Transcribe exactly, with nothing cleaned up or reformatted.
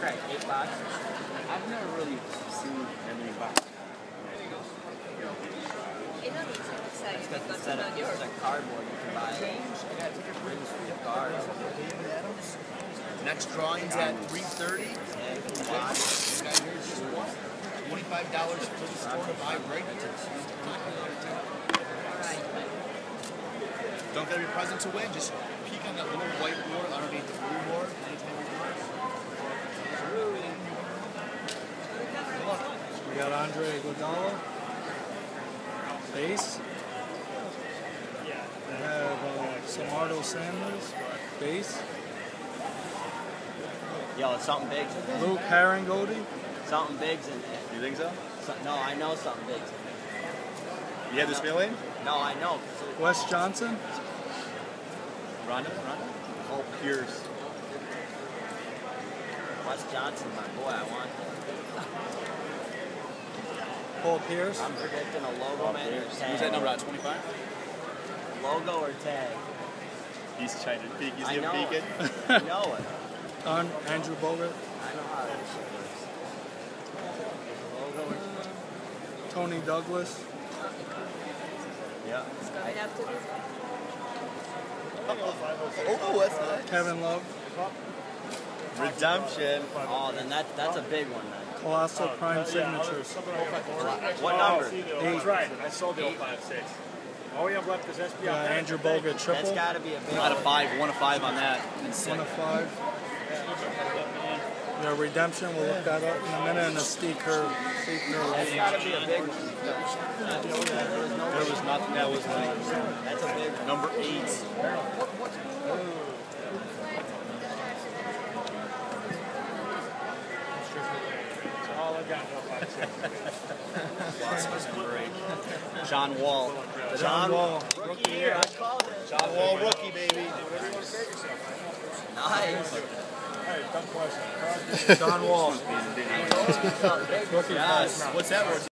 crack eight boxes. I've never really seen that many boxes. It's got the set of pieces of cardboard you can buy. Brings for your cards. Next drawing's at three thirty. This guy here just won twenty-five dollars for the store to buy Bryant. Don't get your present to win. Just peek on that little white board underneath the blue board. Anytime you want. Good luck. We got Andre Iguodala. Base. We have uh, Samardo Sanders. Base. Yo, something big's in there. Luke Harringody. Something big's in there. You think so? So, no, I know something big's in there. You have this feeling? No, I know. Wes Johnson. Rondo? Rondo? Paul Pierce. Wes Johnson, my boy, I want that. Paul Pierce. I'm predicting a logo man or tag. Who's that number at twenty-five? Logo or tag? He's trying to peek. He's I gonna know peek it. it. I know it. On Andrew Bogut. I know how this shit works. Logo or Tony Douglas. yeah. Coming up to this Oh, that's nice. Kevin Love. Redemption. Oh, then that that's a big one then. Colossal Prime Signatures. What number? That's right. I sold the oh five six. All we have left is S B I. Uh, Andrew Bogut That's triple. got to be a big Out of one. five, one of five on that. One of five. Yeah, Redemption. We'll look that up in a minute. And a Steve Kerr. Steve Kerr. That's got to be a big one. There was nothing. That was like That's a big one. number eight. All I got is oh five six. Number eight. John Wall. John Wall. Rookie year, I called it. John Wall rookie, baby. Nice. Hey, dumb question. John Wall. Something big. Rookie. Yes. What's that word?